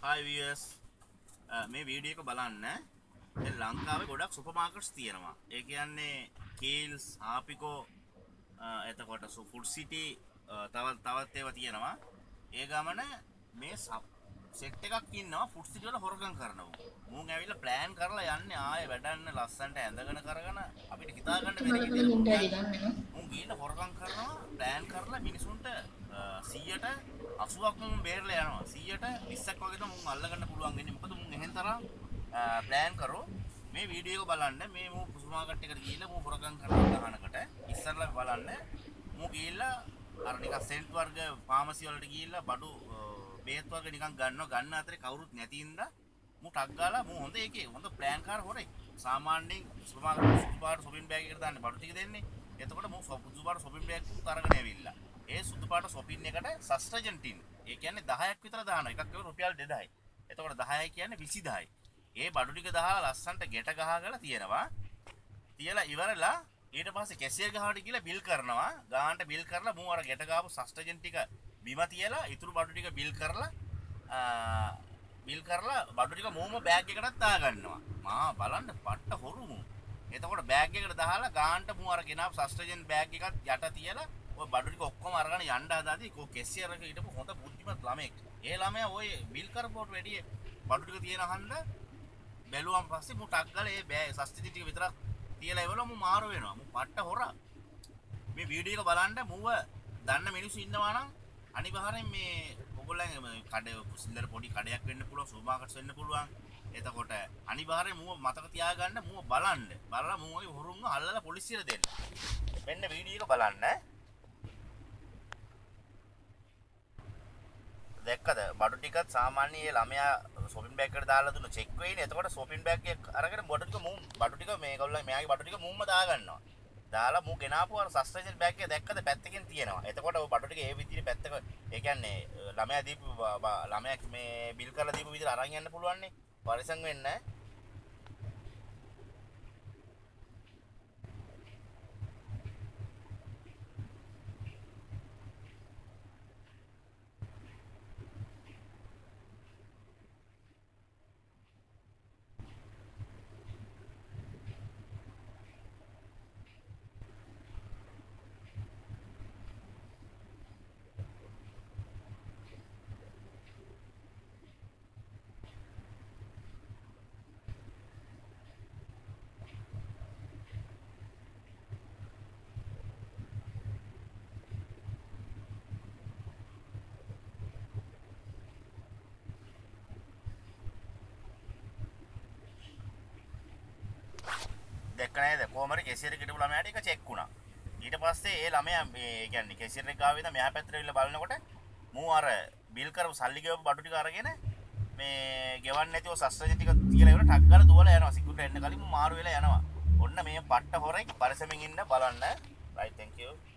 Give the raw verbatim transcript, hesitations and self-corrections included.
Hi viewers මේ video එක බලන්න. දැන් ලංකාවේ ගොඩක් සුපර් මාකට්ස් තියෙනවා. ඒ කියන්නේ කීල්ස්, ආපිකෝ එතකොට ෆුඩ් සිටි තවත් තවත් ඒවා තියෙනවා. ඒ ගමන මේ සෙට් එකක් ඉන්නවා ෆුඩ් සිටි වල හොරගම් කරනවා. මුන් ඇවිල්ලා ප්ලෑන් කරලා යන්නේ ආයේ වැඩන්න ලස්සනට ඇඳගෙන කරගෙන අපිට හිතා ගන්න බැරි විදිහට මුන් ගිහින් හොරගම් කරනවා ප්ලෑන් කරලා මිනිසුන්ට සීයට අසූවක් මුන් බේරලා යනවා. සීයට විස්සක් වගේ තමයි මුන් අල්ලගන්න පුළුවන් වෙන්නේ. මොකද මුන් එහෙන් තරම් ප්ලෑන් කරෝ මේ වීඩියෝ එක බලන්න මේ මු සුපර් මාකට් එකට ගිහිල්ලා මු හොරගම් කරන ගහනකට ඉස්සරලා බලන්න මු ගිහිල්ලා අර නිකන් සෙන්ට් වර්ග ෆාමසි වලට ගිහිල්ලා බඩු බේත් වර්ග නිකන් ගන්නවා ගන්න අතරේ කවුරුත් නැති ඉඳලා මු ටක් ගාලා මු හොඳ එකේ හොඳ ප්ලෑන් කාර හොරේ සාමාන්‍යයෙන් සුපර් මාකට් සුපර් පාට shopping bag එකට දාන්න බඩු ටික දෙන්නේ. එතකොට මු සුපර් පාට shopping bag උත් අරගෙන ඇවිල්ලා ඒ සුදු පාට shopping එකට සස්ටජන්ටින් ඒ කියන්නේ දහයක් විතර දානවා. එකක් ඒක රුපියල් දෙදායි. එතකොට දහයයි කියන්නේ විසිදායි. ඒ බඩු ටික දාලා ලස්සන්ට ගැට ගහගලා තියෙනවා. තියලා ඉවරලා ඊට පස්සේ කැෂියර් ගහවට ගිහලා බිල් කරනවා. ගානට බිල් කරලා මූ අර ගැට ගාපු සස්ටජන් ටික බිම තියලා ඉතුරු බඩු ටික බිල් කරලා බිල් කරලා බඩු ටික මූම බෑග් එකකට දා ගන්නවා. මා බලන්න පට්ට හොරු මූ. එතකොට බෑග් එකට දාලා ගානට මූ අර ගෙනාව සස්ටජන් බෑග් එකත් යට තියලා ඔය බඩු ටික ඔක්කොම අරගෙන යන්න හදාදී කො කැෂියර් එක හිටපු හොඳ බුද්ධිමත් ළමෙක්. ඒ ළමයා ඔය බිල් කරපුවට වැඩි බඩු ටික තියෙන හන්ද බැලුවම් පස්සේ මු ටක් ගාලා ඒ බෑ සස්තිති ටික විතරක් තියලා ඉවරලා මු මාරු වෙනවා. මු පට්ට හොරා. මේ වීඩියෝ එක බලන්න මුව දන්න මිනිස්සු ඉන්නවා නම් අනිවාර්යෙන් මේ ඔයගොල්ලන්ගේ කඩේ කුසිල්ලර පොඩි කඩයක් වෙන්න පුළුවන් සුපර් මාකට්ස් වෙන්න පුළුවන්. එතකොට අනිවාර්යෙන් මුව මතක තියාගන්න මුව බලන්න. බලලා මුවගේ හොරුන්ව අල්ලලා පොලිසියට දෙන්න. මෙන්න වීඩියෝ එක බලන්න. දැක්කද බඩු ටිකත් සාමාන්‍ය ළමයා shopping bag එකට දාලා දුන්න චෙක් වෙයිනේ. එතකොට shopping bag එක අරගෙන බඩු ටික මූ බඩු ටික මේගොල්ලෝ මෙයාගේ බඩු ටික මූම දා ගන්නවා. දාලා මූ ගෙනාපු අර සස්ටේජන් බෑග් එක දැක්කද පැත්තකින් තියෙනවා. එතකොට ඔය බඩු ටික ඒ විදිහට පැත්තක ඒ කියන්නේ ළමයා දීපු ළමයා මේ බිල් කරලා දීපු විදිහට අරන් යන්න පුළුවන් නේ. පරිසම් වෙන්න. දැක්ක නේද කොහමද කැෂියර් එකට ළමයාට එක චෙක් වුණා. ඊට පස්සේ ඒ ළමයා මේ කියන්නේ කැෂියර් එක ගාව ඉඳන් මෙහා පැත්තට ඇවිල්ලා බලනකොට මූ අර බිල් කරපු සල්ලි ගෙවපු බඩු ටික අරගෙන මේ ගෙවන්න නැතිව සස්ටජන් ටික තියලා ඉවර ටක් ගාලා දුවලා යනවා. සිකුරට එන්න කලින් මූ මාරු වෙලා යනවා. ඔන්න මේ පට්ට හොරෙක් පරිසමෙන් ඉන්න බලන්න. right thank you.